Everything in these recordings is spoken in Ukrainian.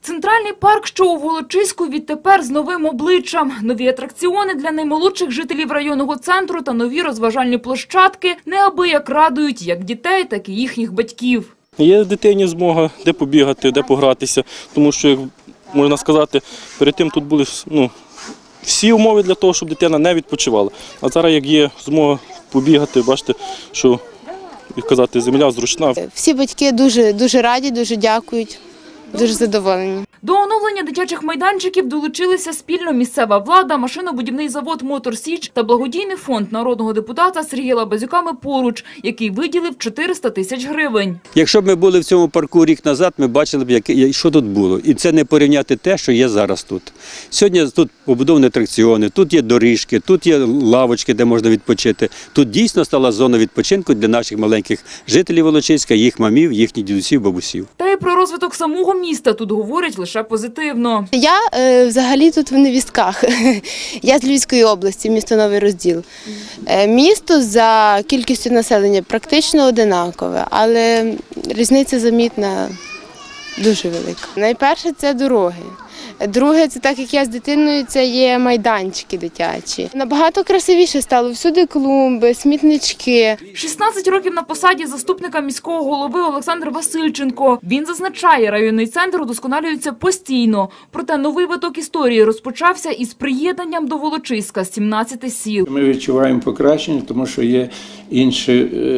Центральний парк, що у Волочиську, відтепер з новим обличчям. Нові атракціони для наймолодших жителів районного центру та нові розважальні площадки неабияк радують як дітей, так і їхніх батьків. Є дитині змога де побігати, де погратися, тому що, як можна сказати, перед тим тут були всі умови для того, щоб дитина не відпочивала. А зараз, як є змога побігати, бачите, що, як казати, земля зручна. Всі батьки дуже раді, дуже дякують, дуже задоволені. До оновлення дитячих майданчиків долучилися спільно місцева влада, машинобудівний завод «Мотор Січ» та благодійний фонд народного депутата Сергія Лабазюка «Ми поруч», який виділив 400 тисяч гривень. Якщо б ми були в цьому парку рік назад, ми бачили б, що тут було. І це не порівняти те, що є зараз тут. Сьогодні тут побудовані атракціони, тут є доріжки, тут є лавочки, де можна відпочити. Тут дійсно стала зона відпочинку для наших маленьких жителів Волочиська, їх мамів, їхніх дідусів, бабусів. Та й про розвиток самого міста тут говорять лише позитивно. Я взагалі тут в невістках. Я з Львівської області, місто Новий Розділ. Місто за кількістю населення практично одинакове, але різниця замітна дуже велика. Найперше – це дороги. Друге, це так, як я з дитиною, це є майданчики дитячі. Набагато красивіше стало. Всюди клумби, смітнички. 16 років на посаді заступника міського голови Олександр Васильченко. Він зазначає, районний центр удосконалюється постійно. Проте новий виток історії розпочався із приєднанням до Волочиська 17 сіл. Ми відчуваємо покращення, тому що є інші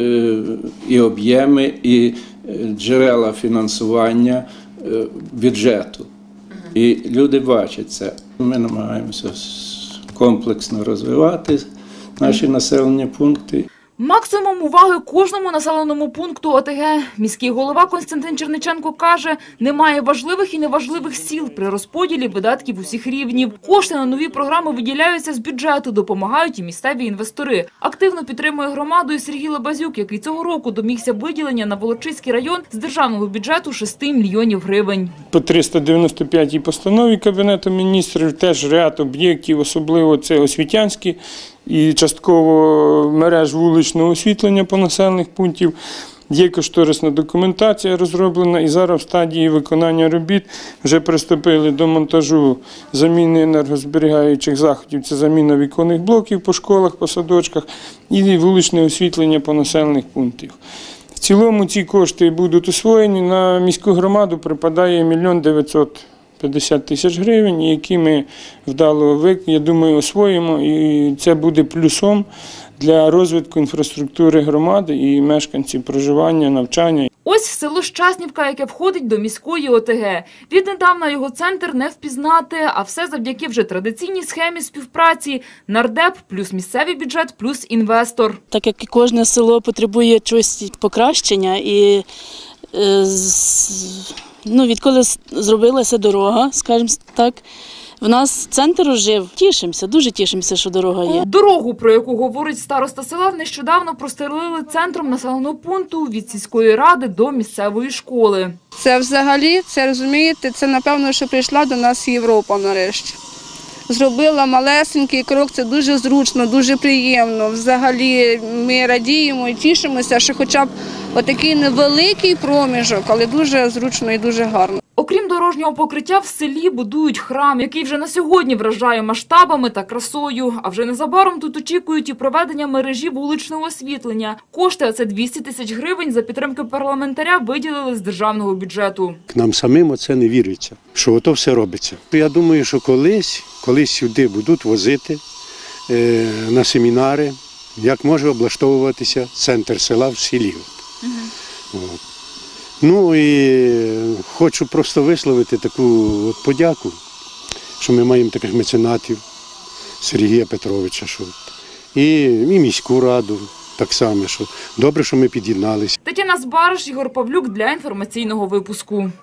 і об'єми, і джерела фінансування бюджету. І люди бачать це. Ми намагаємося комплексно розвивати наші населені пункти. Максимум уваги кожному населеному пункту ОТГ. Міський голова Костянтин Черниченко каже, немає важливих і неважливих сіл при розподілі видатків усіх рівнів. Кошти на нові програми виділяються з бюджету, допомагають і місцеві інвестори. Активно підтримує громаду і Сергій Лабазюк, який цього року домігся виділення на Волочиський район з державного бюджету 6 мільйонів гривень. По 395-й постанові Кабінету міністрів теж ряд об'єктів, особливо це освітянські, і частково мереж вуличного освітлення по населених пунктів. Є кошторисна документація розроблена і зараз в стадії виконання робіт вже приступили до монтажу заміни енергозберігаючих заходів. Це заміна віконних блоків по школах, по садочках і вуличне освітлення по населених пунктах. В цілому ці кошти будуть освоєні. На міську громаду припадає 1 мільйон 950 тисяч гривень, які ми вдало, я думаю, освоїмо, і це буде плюсом для розвитку інфраструктури громади і мешканців проживання, навчання. Ось село Щаснівка, яке входить до міської ОТГ. Віднедавна його центр не впізнати, а все завдяки вже традиційній схемі співпраці – нардеп плюс місцевий бюджет плюс інвестор. Так як і кожне село потребує чогось покращення і відколи зробилася дорога, скажімо так, в нас центр ожив. Тішимося, дуже тішимося, що дорога є. Дорогу, про яку говорить староста села, нещодавно простелили центром населеного пункту від сільської ради до місцевої школи. Це взагалі, розумієте, це напевно, що прийшла до нас Європа нарешті. Зробила малесенький крок, це дуже зручно, дуже приємно. Взагалі ми радіємо і тішимося, що хоча б отакий невеликий проміжок, але дуже зручно і дуже гарно. Окрім дорожнього покриття, в селі будують храм, який вже на сьогодні вражає масштабами та красою. А вже незабаром тут очікують і проведення мережі вуличного освітлення. Кошти, а це 200 тисяч гривень, за підтримки парламентаря виділили з державного бюджету. Нам самим оце не віриться, що ото все робиться. Я думаю, що колись сюди будуть возити на семінари, як може облаштовуватися центр села в селі. Ну і хочу просто висловити таку подяку, що ми маємо таких меценатів Сергія Петровича, і міську раду так само, що добре, що ми під'єдналися. Тетяна Збариш, Ігор Павлюк для інформаційного випуску.